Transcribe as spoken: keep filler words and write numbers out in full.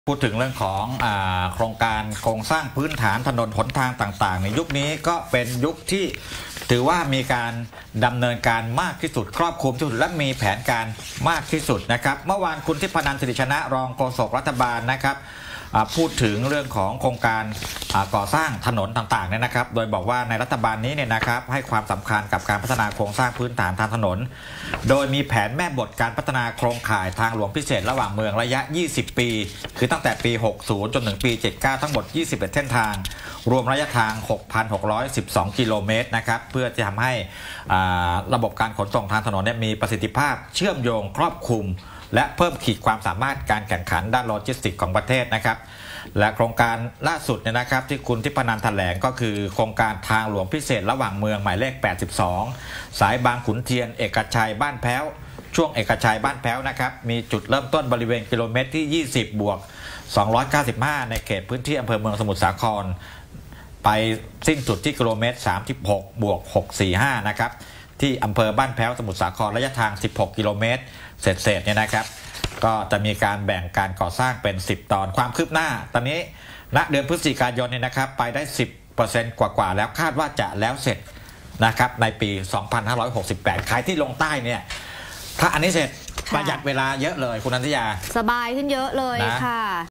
พูดถึงเรื่องของอ่าโครงการโครงสร้างพื้นฐานถนนหนทางต่างๆในยุคนี้ก็เป็นยุคที่ถือว่ามีการดำเนินการมากที่สุดครอบคลุมที่สุดและมีแผนการมากที่สุดนะครับเมื่อวานคุณทิพนันท์ สิริชนะรองโฆษกรัฐบาลนะครับพูดถึงเรื่องของโครงการก่อสร้างถนนต่างๆเนี่ยนะครับโดยบอกว่าในรัฐบาลนี้เนี่ยนะครับให้ความสำคัญกับการพัฒนาโครงสร้างพื้นฐานทางถนนโดยมีแผนแม่บทการพัฒนาโครงข่ายทางหลวงพิเศษระหว่างเมืองระยะยี่สิบปีคือตั้งแต่ปีหกสิบจนถึงปีเจ็ดสิบเก้าทั้งหมดยี่สิบเอ็ดเส้นทางรวมระยะทาง หกพันหกร้อยสิบสอง กิโลเมตรนะครับเพื่อจะทำให้ระบบการขนส่งทางถนนมีประสิทธิภาพเชื่อมโยงครอบคลุมและเพิ่มขีดความสามารถการแข่งขันด้านโลจิสติกส์ของประเทศนะครับและโครงการล่าสุดเนี่ยนะครับที่คุณทิพนันท์แถลงก็คือโครงการทางหลวงพิเศษระหว่างเมืองหมายเลขแปดสิบสองสายบางขุนเทียนเอกชัยบ้านแพ้วช่วงเอกชัยบ้านแพ้วนะครับมีจุดเริ่มต้นบริเวณกิโลเมตรที่ยี่สิบบวกสองร้อยเก้าสิบห้าในเขตพื้นที่อำเภอเมืองสมุทรสาครไปสิ้นสุดที่กิโลเมตรสามสิบหกบวกหกร้อยสี่สิบห้านะครับที่อำเภอบ้านแพ้วสมุทรสาครระยะทางสิบหกกิโลเมตรเศษๆเนี่ยนะครับก็จะมีการแบ่งการก่อสร้างเป็นสิบตอนความคืบหน้าตอนนี้ณเดือนพฤศจิกายนเนี่ยนะครับไปได้ สิบเปอร์เซ็นต์ กว่าๆแล้วคาดว่าจะแล้วเสร็จนะครับในปีสองพันห้าร้อยหกสิบแปดใครที่ลงใต้เนี่ยถ้าอันนี้เสร็จประหยัดเวลาเยอะเลยคุณนันทยาสบายขึ้นเยอะเลยค่ะ